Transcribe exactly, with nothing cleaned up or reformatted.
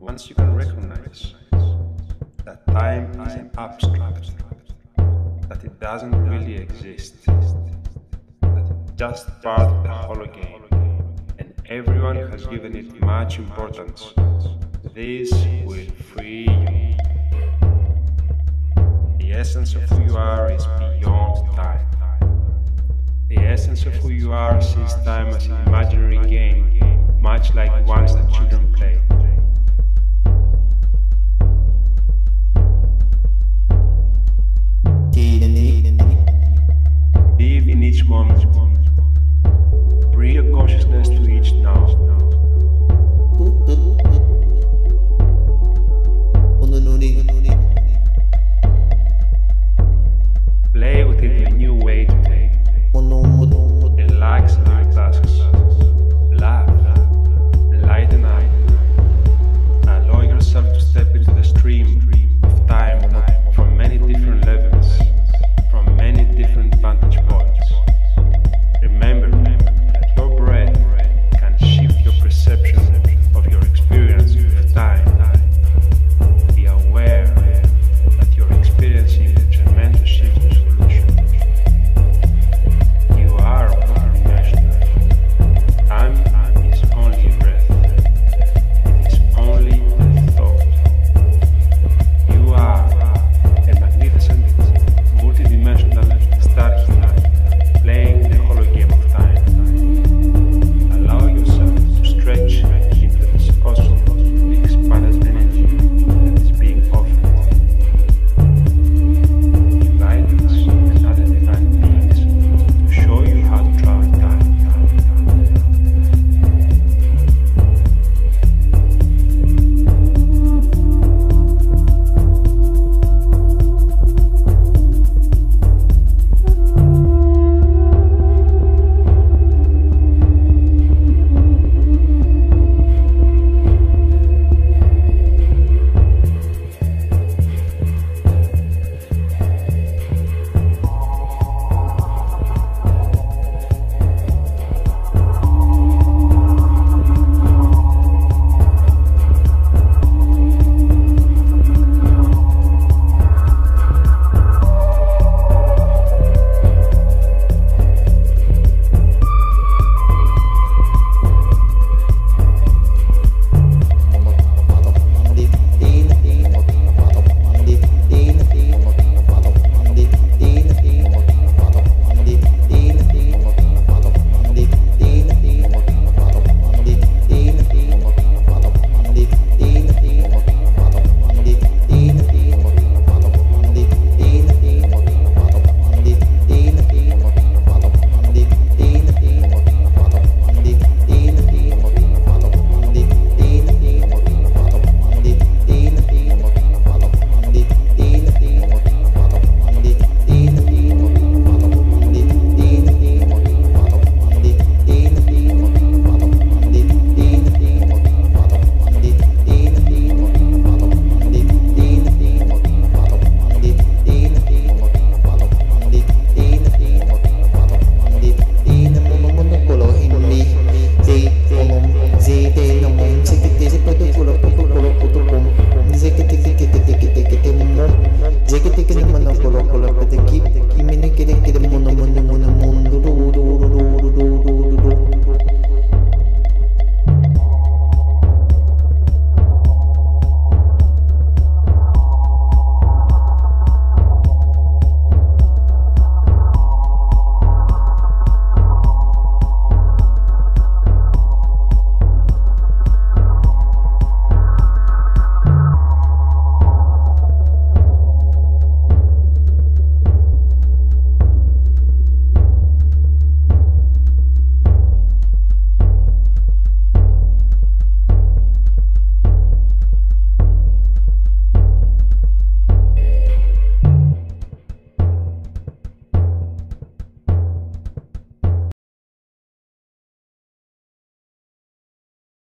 once you can recognize that time is an abstract, that it doesn't really exist, that it's just part of the hologame, and everyone has given it much importance, this will free you. The essence of who you are is beyond time. The essence of who you are sees time as an imaginary game, much like ones that children play. Live in each moment. Bring your consciousness to each now. Play with it in a new way today. Relax in your tasks. Laugh. Lighten up. Allow yourself to step into the stream of time from many different levels, from many different vantage points. Remember that your breath can shift your perception of your experience with time. Be aware that you're experiencing a tremendous shift in solution. You are multidimensional. Time is only a breath. It is only a thought. You are a magnificent, multidimensional star healer playing the hologame of time. Allow yourself to stretch into this cosmos of the expanded energy that is being offered. Invite us and other divine beings to show you how to travel time. Zete namon, zete, zete,